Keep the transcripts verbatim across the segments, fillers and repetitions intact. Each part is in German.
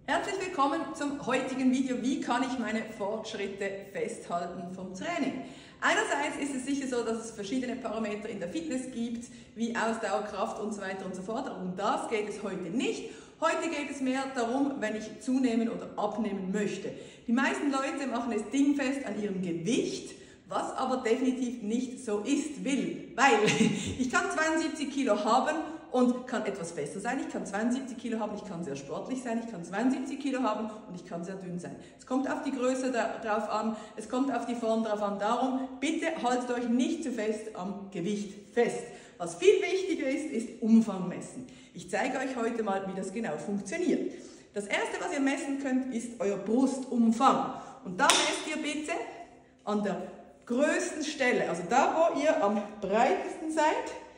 Herzlich willkommen zum heutigen Video. Wie kann ich meine Fortschritte festhalten vom Training? Einerseits ist es sicher so, dass es verschiedene Parameter in der Fitness gibt, wie Ausdauer, Kraft und so weiter und so fort. Um das geht es heute nicht. Heute geht es mehr darum, wenn ich zunehmen oder abnehmen möchte. Die meisten Leute machen es dingfest an ihrem Gewicht, was aber definitiv nicht so ist, will. Weil ich kann zweiundsiebzig Kilo haben und kann etwas fester sein. Ich kann zweiundsiebzig Kilo haben, ich kann sehr sportlich sein, ich kann zweiundsiebzig Kilo haben und ich kann sehr dünn sein. Es kommt auf die Größe drauf an, es kommt auf die Form drauf an. Darum, bitte haltet euch nicht zu fest am Gewicht fest. Was viel wichtiger ist, ist Umfang messen. Ich zeige euch heute mal, wie das genau funktioniert. Das erste, was ihr messen könnt, ist euer Brustumfang. Und da messt ihr bitte an der größten Stelle, also da, wo ihr am breitesten seid,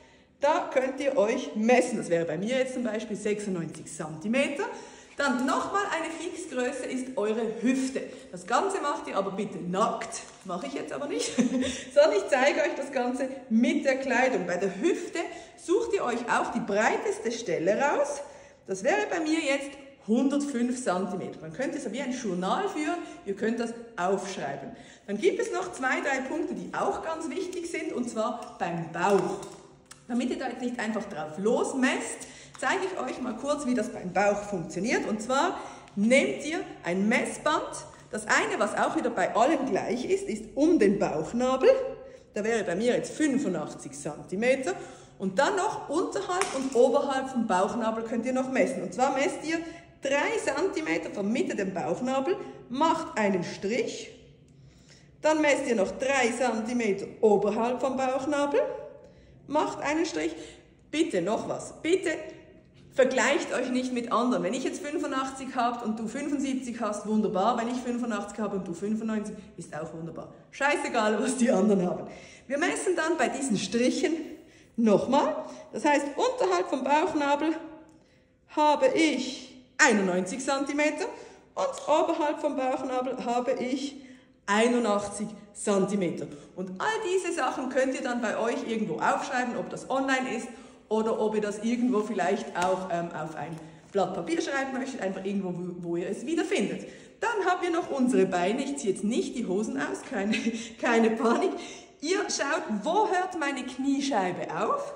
da könnt ihr euch messen. Das wäre bei mir jetzt zum Beispiel sechsundneunzig Zentimeter. Dann nochmal eine Fixgröße ist eure Hüfte. Das Ganze macht ihr aber bitte nackt. Mache ich jetzt aber nicht. Sondern ich zeige euch das Ganze mit der Kleidung. Bei der Hüfte sucht ihr euch auch die breiteste Stelle raus. Das wäre bei mir jetzt hundertfünf Zentimeter. Man könnte es wie ein Journal führen, ihr könnt das aufschreiben. Dann gibt es noch zwei, drei Punkte, die auch ganz wichtig sind, und zwar beim Bauch. Damit ihr da jetzt nicht einfach drauf losmesst, zeige ich euch mal kurz, wie das beim Bauch funktioniert. Und zwar nehmt ihr ein Messband. Das eine, was auch wieder bei allen gleich ist, ist um den Bauchnabel. Da wäre bei mir jetzt fünfundachtzig Zentimeter. Und dann noch unterhalb und oberhalb vom Bauchnabel könnt ihr noch messen. Und zwar messt ihr drei Zentimeter von Mitte dem Bauchnabel, macht einen Strich. Dann messt ihr noch drei Zentimeter oberhalb vom Bauchnabel. Macht einen Strich. Bitte noch was. Bitte vergleicht euch nicht mit anderen. Wenn ich jetzt fünfundachtzig habe und du fünfundsiebzig hast, wunderbar. Wenn ich fünfundachtzig habe und du fünfundneunzig, ist auch wunderbar. Scheißegal, was die anderen haben. Wir messen dann bei diesen Strichen nochmal. Das heißt, unterhalb vom Bauchnabel habe ich einundneunzig Zentimeter und oberhalb vom Bauchnabel habe ich einundachtzig Zentimeter. Und all diese Sachen könnt ihr dann bei euch irgendwo aufschreiben, ob das online ist oder ob ihr das irgendwo vielleicht auch ähm, auf ein Blatt Papier schreiben möchtet, einfach irgendwo, wo, wo ihr es wiederfindet. Dann haben wir noch unsere Beine. Ich ziehe jetzt nicht die Hosen aus, keine, keine Panik. Ihr schaut, wo hört meine Kniescheibe auf?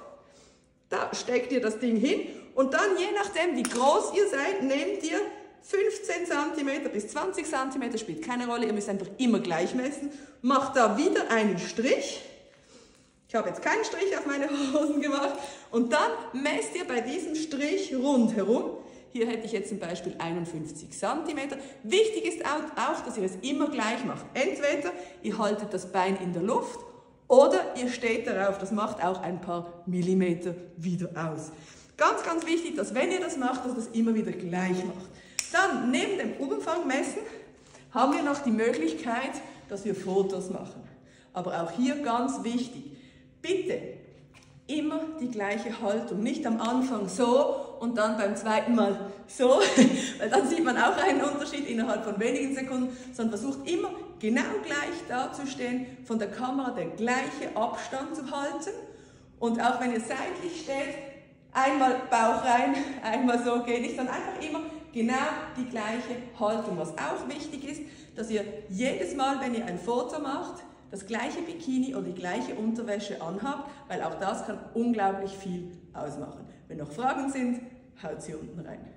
Da steckt ihr das Ding hin und dann, je nachdem wie groß ihr seid, nehmt ihr fünfzehn Zentimeter bis zwanzig Zentimeter, spielt keine Rolle, ihr müsst einfach immer gleich messen. Macht da wieder einen Strich. Ich habe jetzt keinen Strich auf meine Hosen gemacht. Und dann messt ihr bei diesem Strich rundherum. Hier hätte ich jetzt zum Beispiel einundfünfzig Zentimeter. Wichtig ist auch, dass ihr es immer gleich macht. Entweder ihr haltet das Bein in der Luft oder ihr steht darauf. Das macht auch ein paar Millimeter wieder aus. Ganz, ganz wichtig, dass wenn ihr das macht, dass ihr das immer wieder gleich macht. Dann, neben dem Umfang messen, haben wir noch die Möglichkeit, dass wir Fotos machen. Aber auch hier ganz wichtig, bitte immer die gleiche Haltung. Nicht am Anfang so und dann beim zweiten Mal so, weil dann sieht man auch einen Unterschied innerhalb von wenigen Sekunden, sondern versucht immer genau gleich dazustehen, von der Kamera den gleichen Abstand zu halten. Und auch wenn ihr seitlich steht, einmal Bauch rein, einmal so, geht nicht, dann einfach immer genau die gleiche Haltung. Was auch wichtig ist, dass ihr jedes Mal, wenn ihr ein Foto macht, das gleiche Bikini oder die gleiche Unterwäsche anhabt, weil auch das kann unglaublich viel ausmachen. Wenn noch Fragen sind, haut sie unten rein.